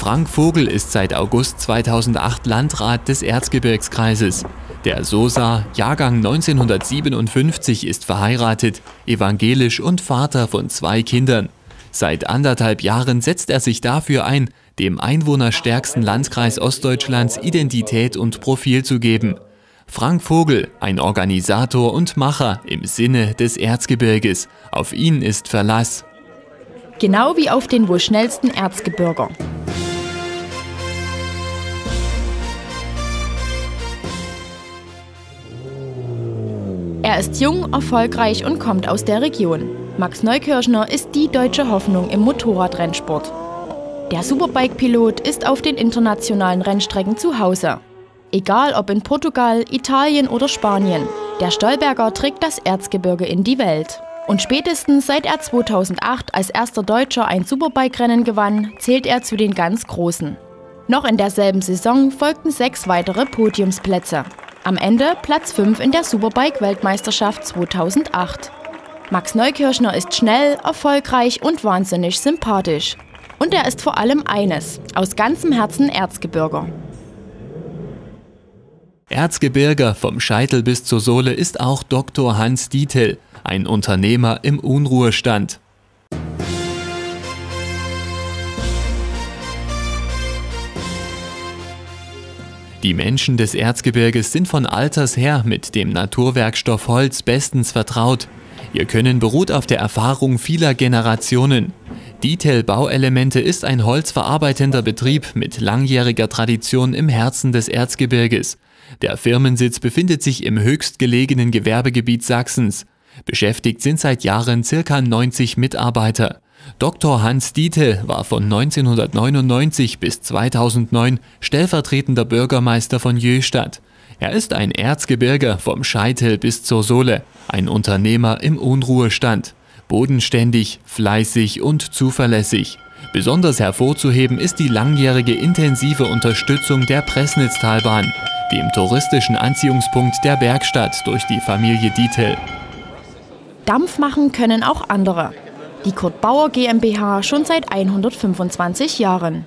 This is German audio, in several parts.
Frank Vogel ist seit August 2008 Landrat des Erzgebirgskreises. Der Sosa, Jahrgang 1957, ist verheiratet, evangelisch und Vater von 2 Kindern. Seit 1,5 Jahren setzt er sich dafür ein, dem einwohnerstärksten Landkreis Ostdeutschlands Identität und Profil zu geben. Frank Vogel, ein Organisator und Macher im Sinne des Erzgebirges. Auf ihn ist Verlass. Genau wie auf den wohl schnellsten Erzgebirger. Er ist jung, erfolgreich und kommt aus der Region. Max Neukirchner ist die deutsche Hoffnung im Motorradrennsport. Der Superbike-Pilot ist auf den internationalen Rennstrecken zu Hause. Egal ob in Portugal, Italien oder Spanien, der Stolberger trägt das Erzgebirge in die Welt. Und spätestens seit er 2008 als erster Deutscher ein Superbike-Rennen gewann, zählt er zu den ganz Großen. Noch in derselben Saison folgten 6 weitere Podiumsplätze. Am Ende Platz 5 in der Superbike-Weltmeisterschaft 2008. Max Neukirchner ist schnell, erfolgreich und wahnsinnig sympathisch. Und er ist vor allem eines, aus ganzem Herzen Erzgebirger. Erzgebirger vom Scheitel bis zur Sohle ist auch Dr. Hans Dietl, ein Unternehmer im Unruhestand. Die Menschen des Erzgebirges sind von alters her mit dem Naturwerkstoff Holz bestens vertraut. Ihr Können beruht auf der Erfahrung vieler Generationen. Dietl Bauelemente ist ein holzverarbeitender Betrieb mit langjähriger Tradition im Herzen des Erzgebirges. Der Firmensitz befindet sich im höchstgelegenen Gewerbegebiet Sachsens. Beschäftigt sind seit Jahren ca. 90 Mitarbeiter. Dr. Hans Dietl war von 1999 bis 2009 stellvertretender Bürgermeister von Jöhstadt. Er ist ein Erzgebirger vom Scheitel bis zur Sohle, ein Unternehmer im Unruhestand. Bodenständig, fleißig und zuverlässig. Besonders hervorzuheben ist die langjährige intensive Unterstützung der Pressnitztalbahn, dem touristischen Anziehungspunkt der Bergstadt durch die Familie Dietl. Dampf machen können auch andere. Die Kurt Bauer GmbH schon seit 125 Jahren.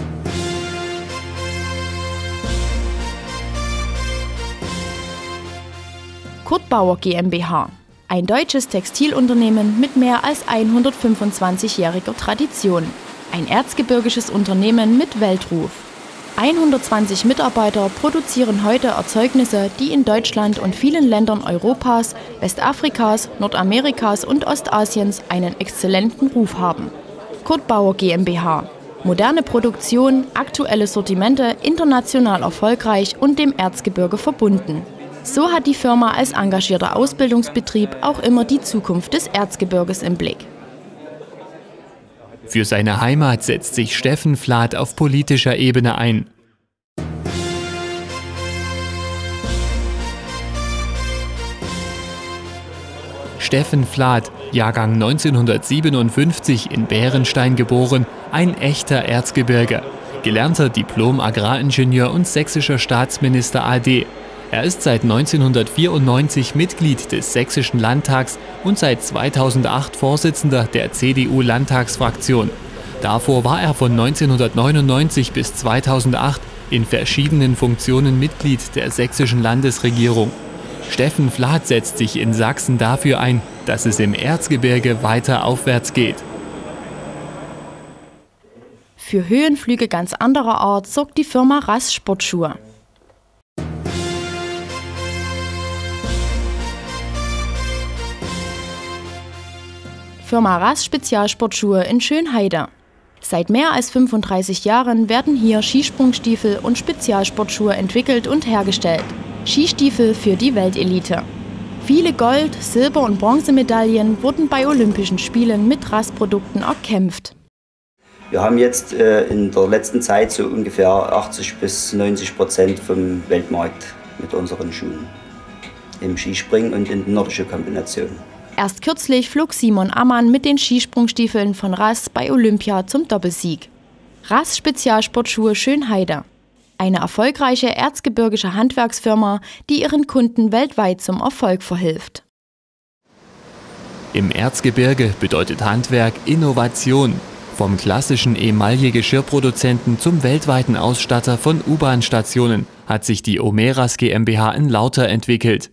Kurt Bauer GmbH, ein deutsches Textilunternehmen mit mehr als 125-jähriger Tradition. Ein erzgebirgisches Unternehmen mit Weltruf. 120 Mitarbeiter produzieren heute Erzeugnisse, die in Deutschland und vielen Ländern Europas, Westafrikas, Nordamerikas und Ostasiens einen exzellenten Ruf haben. Kurt Bauer GmbH. Moderne Produktion, aktuelle Sortimente, international erfolgreich und dem Erzgebirge verbunden. So hat die Firma als engagierter Ausbildungsbetrieb auch immer die Zukunft des Erzgebirges im Blick. Für seine Heimat setzt sich Steffen Flath auf politischer Ebene ein. Steffen Flath, Jahrgang 1957 in Bärenstein geboren, ein echter Erzgebirger. Gelernter Diplom-Agraringenieur und sächsischer Staatsminister AD. Er ist seit 1994 Mitglied des Sächsischen Landtags und seit 2008 Vorsitzender der CDU-Landtagsfraktion. Davor war er von 1999 bis 2008 in verschiedenen Funktionen Mitglied der sächsischen Landesregierung. Steffen Flath setzt sich in Sachsen dafür ein, dass es im Erzgebirge weiter aufwärts geht. Für Höhenflüge ganz anderer Art sorgt die Firma Rass Sportschuhe. Firma Rass Spezialsportschuhe in Schönheide. Seit mehr als 35 Jahren werden hier Skisprungstiefel und Spezialsportschuhe entwickelt und hergestellt. Skistiefel für die Weltelite. Viele Gold-, Silber- und Bronzemedaillen wurden bei Olympischen Spielen mit Rass-Produkten erkämpft. Wir haben jetzt in der letzten Zeit so ungefähr 80 bis 90% vom Weltmarkt mit unseren Schuhen. Im Skispringen und in nordische Kombination. Erst kürzlich flog Simon Ammann mit den Skisprungstiefeln von Rass bei Olympia zum Doppelsieg. Rass Spezialsportschuhe Schönheide. Eine erfolgreiche erzgebirgische Handwerksfirma, die ihren Kunden weltweit zum Erfolg verhilft. Im Erzgebirge bedeutet Handwerk Innovation. Vom klassischen Emaille-Geschirrproduzenten zum weltweiten Ausstatter von U-Bahn-Stationen hat sich die Omeras GmbH in Lauter entwickelt.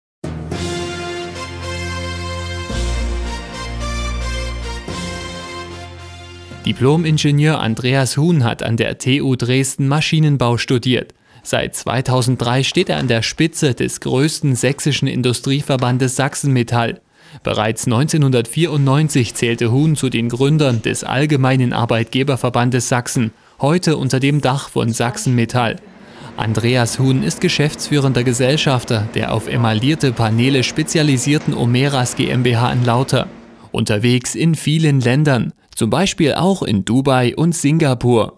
Diplom-Ingenieur Andreas Huhn hat an der TU Dresden Maschinenbau studiert. Seit 2003 steht er an der Spitze des größten sächsischen Industrieverbandes Sachsen-Metall. Bereits 1994 zählte Huhn zu den Gründern des Allgemeinen Arbeitgeberverbandes Sachsen, heute unter dem Dach von Sachsen-Metall. Andreas Huhn ist geschäftsführender Gesellschafter der auf emaillierte Paneele spezialisierten Omeras GmbH in Lauter. Unterwegs in vielen Ländern, zum Beispiel auch in Dubai und Singapur.